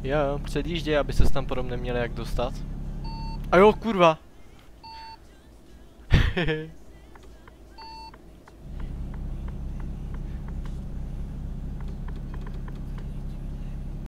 Jo, předjížděj, aby ses tam potom neměli jak dostat. A jo, kurva!